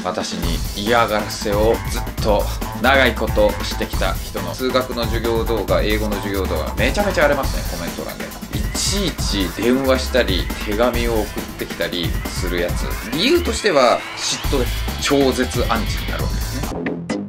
私に嫌がらせをずっと長いことしてきた人の数学の授業動画、英語の授業動画めちゃめちゃ荒れますね、コメント欄で。いちいち電話したり手紙を送ってきたりするやつ、理由としては嫉妬です。超絶アンチになるわけですね。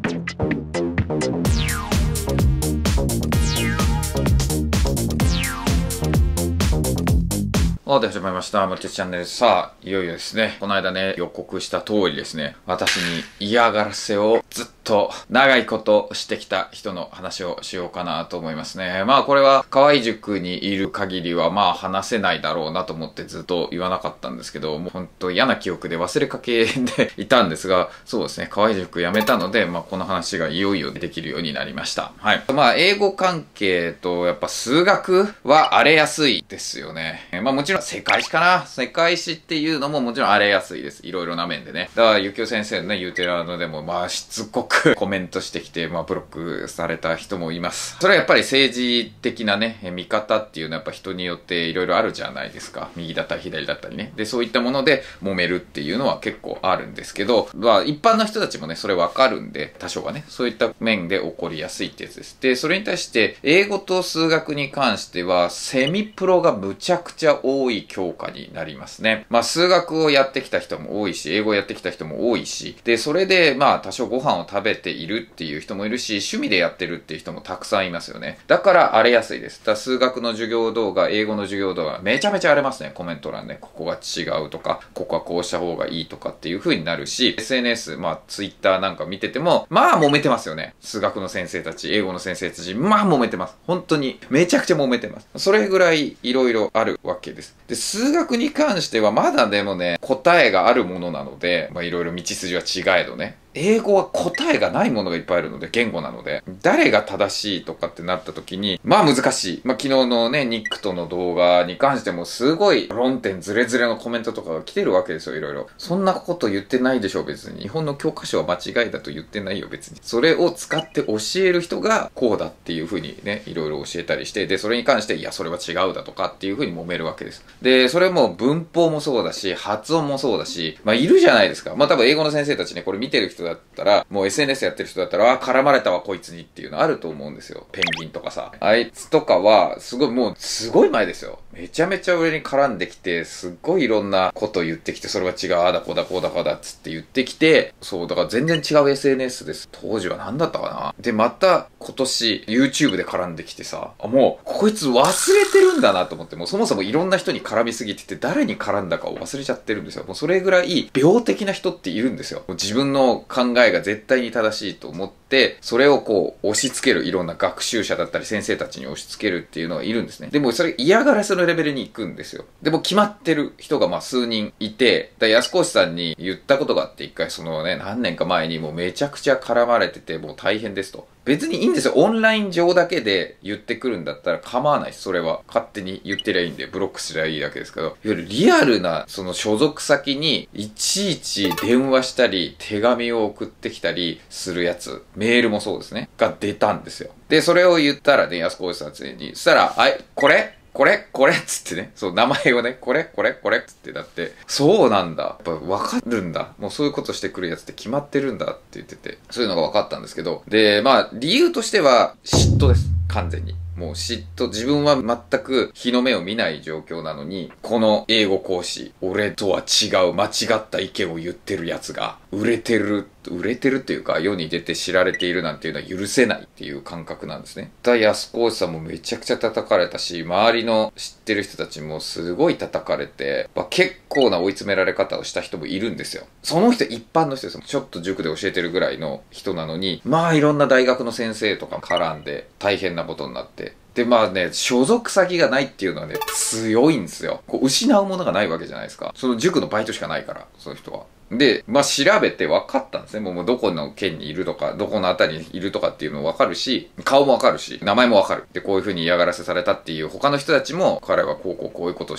で、始まりました。マルチチャンネル。さあ、いよいよですね。この間ね、予告した通りですね、私に嫌がらせをずっと長いことしてきた人の話をしようかなと思いますね。まあこれは河合塾にいる限りはまあ話せないだろうなと思ってずっと言わなかったんですけど、もうほんと嫌な記憶で忘れかけでいたんですが、そうですね、河合塾辞めたので、まあこの話がいよいよできるようになりました。はい。まあ英語関係とやっぱ数学は荒れやすいですよね。まあもちろん世界史かな。世界史っていうのももちろん荒れやすいです。いろいろな面でね。だから、ゆきお先生のね、言うてるでも、まあ、しつこくコメントしてきて、まあ、ブロックされた人もいます。それはやっぱり政治的なね、見方っていうのはやっぱ人によっていろいろあるじゃないですか。右だったり左だったりね。で、そういったもので揉めるっていうのは結構あるんですけど、まあ、一般の人たちもね、それわかるんで、多少はね、そういった面で起こりやすいってやつです。で、それに対して、英語と数学に関しては、セミプロがむちゃくちゃ多い教科になりますね。まあ数学をやってきた人も多いし、英語をやってきた人も多いし、で、それでまあ多少ご飯を食べているっていう人もいるし、趣味でやってるっていう人もたくさんいますよね。だから荒れやすいです。だから数学の授業動画、英語の授業動画、めちゃめちゃ荒れますね、コメント欄ね。ここが違うとか、ここはこうした方がいいとかっていう風になるし、SNS、まあ Twitter なんか見てても、まあ揉めてますよね。数学の先生たち、英語の先生たち、まあ揉めてます。本当に、めちゃくちゃ揉めてます。それぐらいいろいろあるわけです。で、数学に関してはまだでもね、答えがあるものなので、まあいろいろ道筋は違えどね。英語は答えがないものがいっぱいあるので、言語なので、誰が正しいとかってなった時に、まあ難しい。まあ昨日のね、ニックとの動画に関してもすごい論点ズレズレのコメントとかが来てるわけですよ、いろいろ。そんなこと言ってないでしょ、別に。日本の教科書は間違いだと言ってないよ、別に。それを使って教える人がこうだっていう風にね、いろいろ教えたりして、で、それに関して、いや、それは違うだとかっていう風に揉めるわけです。で、それも文法もそうだし、発音もそうだし、まあいるじゃないですか。まあ多分英語の先生たちね、これ見てる人だったら、もう SNS やってる人だったら、絡まれたわこいつにっていうのあると思うんですよ。ペンギンとかさ。あいつとかは、すごいもう、すごい前ですよ。めちゃめちゃ上に絡んできて、すっごいいろんなこと言ってきて、それは違う、あだこうだこうだこうだっつって言ってきて、そう、だから全然違う SNS です。当時は何だったかな。で、また今年 YouTube で絡んできてさ、もう、こいつ忘れてるんだなと思って、もうそもそもいろんな人に絡みすぎてて、誰に絡んだかを忘れちゃってるんですよ。もうそれぐらい病的な人っているんですよ。自分の考えが絶対に正しいと思って、それをこう押し付ける、いろんな学習者だったり先生たちに押し付けるっていうのがいるんですね。でもそれ嫌がらせのレベルに行くんですよ。でも決まってる人がまあ数人いて、安越さんに言ったことがあって、一回そのね、何年か前にもうめちゃくちゃ絡まれてて、もう大変ですと。別にいいんですよ。オンライン上だけで言ってくるんだったら構わないし、それは勝手に言ってりゃいいんで、ブロックすりゃいいだけですけど、いわゆるリアルな、その所属先に、いちいち電話したり、手紙を送ってきたりするやつ、メールもそうですね、が出たんですよ。で、それを言ったらね、安越さんに、そしたら、これっつってね。そう、名前をね、これっつって、だって、そうなんだ。やっぱ分かるんだ。もうそういうことしてくるやつって決まってるんだって言ってて、そういうのが分かったんですけど、で、まあ、理由としては、嫉妬です。完全に。もう嫉妬、自分は全く日の目を見ない状況なのに、この英語講師、俺とは違う間違った意見を言ってるやつが、売れてるっていうか、世に出て知られているなんていうのは許せないっていう感覚なんですね。安越さんもめちゃくちゃ叩かれたし、周りの知ってる人たちもすごい叩かれて、結構な追い詰められ方をした人もいるんですよ。その人一般の人ですよ。ちょっと塾で教えてるぐらいの人なのに、まあいろんな大学の先生とか絡んで大変なことになって、で、まあね、所属先がないっていうのはね、強いんですよ。こう失うものがないわけじゃないですか。その塾のバイトしかないから、その人は。で、まあ調べて分かったんですね。もうどこの県にいるとか、どこのあたりにいるとかっていうのも分かるし、顔も分かるし、名前も分かる。で、こういう風に嫌がらせされたっていう他の人たちも、彼はこういうことをして、こういうことをして、今までこんなことをしてきたんですっていうのが来てたんですね。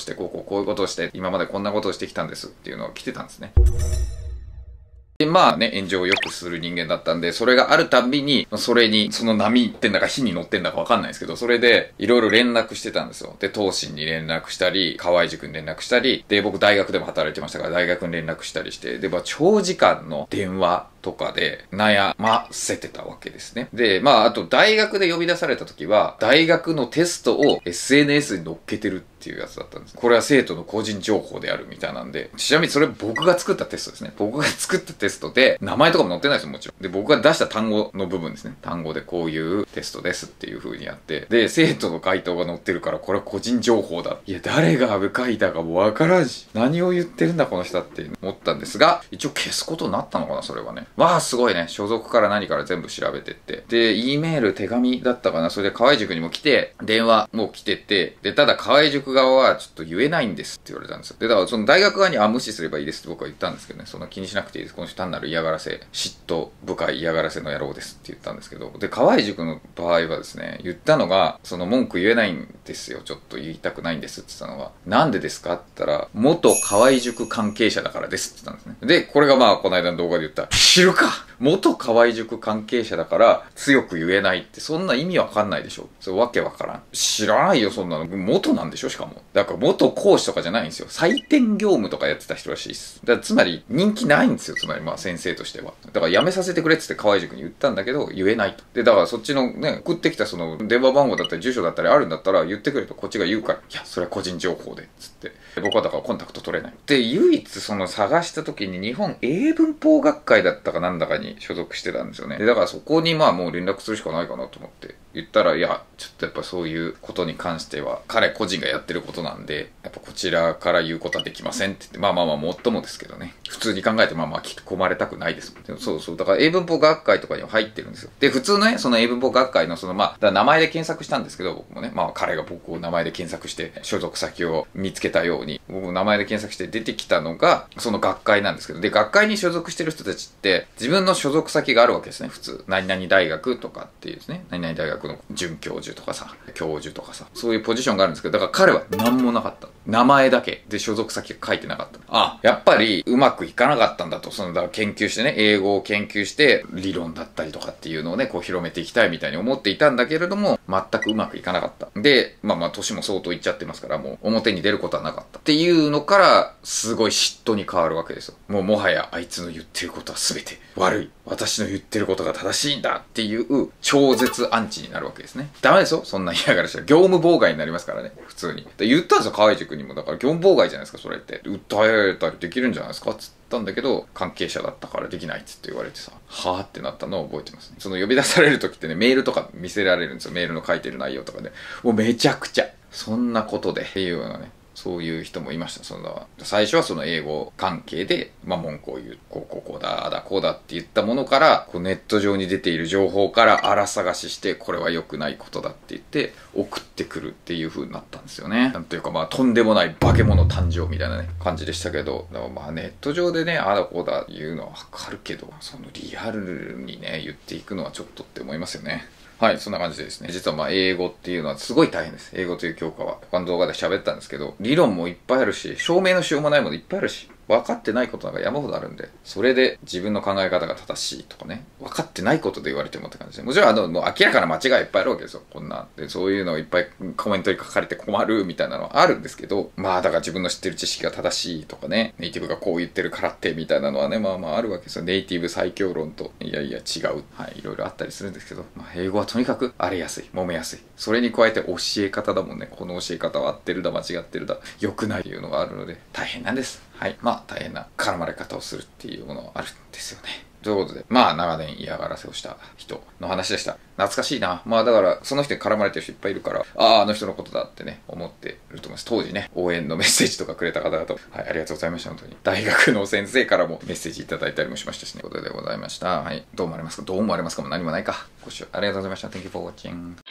で、まあね、炎上をよくする人間だったんで、それがあるたびに、それに、その波ってんだか火に乗ってんだかわかんないですけど、それで、いろいろ連絡してたんですよ。で、東進に連絡したり、河合塾に連絡したり、で、僕大学でも働いてましたから、大学に連絡したりして、で、まあ、長時間の電話とかで悩ませてたわけですね。で、まあ、あと大学で呼び出された時は、大学のテストを SNS に載っけてるっていうやつだったんです。これは生徒の個人情報であるみたいなんで、ちなみにそれ僕が作ったテストですね。僕が作ったテストで、名前とかも載ってないですよ、もちろん。で、僕が出した単語の部分ですね。単語でこういうテストですっていう風にやって、で、生徒の回答が載ってるから、これは個人情報だ。いや、誰が書いたかもわからんし、何を言ってるんだ、この人って思ったんですが、一応消すことになったのかな、それはね。まあ、すごいね。所属から何から全部調べてって。で、E メール、手紙だったかな。それで河合塾にも来て、電話も来てて、で、ただ河合塾側はちょっと言えないんですって言われたんですよ。で、だからその大学側に無視すればいいですって僕は言ったんですけどね。そんな気にしなくていいです。この人単なる嫌がらせ、嫉妬深い嫌がらせの野郎ですって言ったんですけど。で、河合塾の場合はですね、言ったのが、その文句言えないんですよ。ちょっと言いたくないんですって言ったのが、なんでですかって言ったら、元河合塾関係者だからですって言ったんですね。で、これがまあ、この間の動画で言った、知るか元河合塾関係者だから強く言えないってそんな意味わかんないでしょ。それわけわからん。知らないよそんなの。元なんでしょしかも。だから元講師とかじゃないんですよ。採点業務とかやってた人らしいです。だからつまり人気ないんですよ。つまりまあ先生としては。だから辞めさせてくれっつって河合塾に言ったんだけど言えないと。で、だからそっちのね、送ってきたその電話番号だったり住所だったりあるんだったら言ってくれとこっちが言うから。いや、それは個人情報で。つって。僕はだからコンタクト取れない。で、唯一その探した時に日本英文法学会だったかなんだかに所属してたんですよね。で、だからそこにまあもう連絡するしかないかなと思って言ったら、いや、ちょっとやっぱそういうことに関しては彼個人がやってることなんで、やっぱこちらから言うことはできませんって言って、まあまあまあもっともですけどね。普通に考えてまあまあ聞き込まれたくないです。でもそうそう。だから英文法学会とかには入ってるんですよ。で、普通のね、その英文法学会のそのまあ、だから名前で検索したんですけど、僕もね、まあ彼が僕を名前で検索して所属先を見つけたように、僕も名前で検索して出てきたのが、その学会なんですけど、で、学会に所属してる人たちって、自分の所属先があるわけですね、普通。何々大学とかっていうですね、何々大学の准教授とかさ、教授とかさ、そういうポジションがあるんですけど、だから彼は何もなかった。名前だけで所属先が書いてなかった。あ、やっぱりうまくいかなかったんだと。その、だから研究してね、英語を研究して、理論だったりとかっていうのをね、こう広めていきたいみたいに思っていたんだけれども、全くうまくいかなかった。で、まあまあ、年も相当いっちゃってますから、もう表に出ることはなかった。っていうのから、すごい嫉妬に変わるわけですよ。もはやあいつの言ってることは全て悪い。私の言ってることが正しいんだっていう超絶アンチになるわけですね。ダメですよ。そんな嫌がらせは。業務妨害になりますからね。普通に。で言ったんですよ、河合塾にも。だから業務妨害じゃないですか、それって。訴えられたりできるんじゃないですかつったんだけど、関係者だったからできないっつって言われてさ、はぁってなったのを覚えてますね。その呼び出される時ってね、メールとか見せられるんですよ。メールの書いてる内容とかで。もうめちゃくちゃ。そんなことで。っていうようなね。そういう人もいました。その最初はその英語関係で、まあ、文句を言う、こうだ、こうだって言ったものから、こうネット上に出ている情報から荒探しして、これは良くないことだって言って、送ってくるっていう風になったんですよね。なんというか、まあ、とんでもない化け物誕生みたいなね、感じでしたけど、だからまあ、ネット上でね、ああだこうだ言うのはわかるけど、そのリアルにね、言っていくのはちょっとって思いますよね。はい、そんな感じでですね。実はまあ英語っていうのはすごい大変です。英語という教科は。他の動画で喋ったんですけど、理論もいっぱいあるし、証明のしようもないものいっぱいあるし、分かってないことなんか山ほどあるんで、それで自分の考え方が正しいとかね、分かってないことで言われてもって感じで。もちろんもう明らかな間違いいっぱいあるわけですよ。こんな。で、そういうのをいっぱいコメントに書かれて困るみたいなのはあるんですけど、まあだから自分の知ってる知識が正しいとかね、ネイティブがこう言ってるからってみたいなのはね、まあまああるわけですよ。ネイティブ最強論と、いやいや違う。はい、いろいろあったりするんですけど、まあ英語はとにかく荒れやすい、揉めやすい。それに加えて教え方だもんね。この教え方は合ってるだ、間違ってるだ、良くないっていうのがあるので、大変なんです。はい。まあ大変な絡まれ方をするっていうものはあるんですよね。ということで、まあ長年嫌がらせをした人の話でした。懐かしいな。まあだから、その人に絡まれてる人いっぱいいるから、あの人のことだってね、思ってると思います。当時ね、応援のメッセージとかくれた方々、はい、ありがとうございました。本当に。大学の先生からもメッセージいただいたりもしましたしね。ということでございました。はい。どう思われますかも何もないか。ご視聴ありがとうございました。Thank you for watching.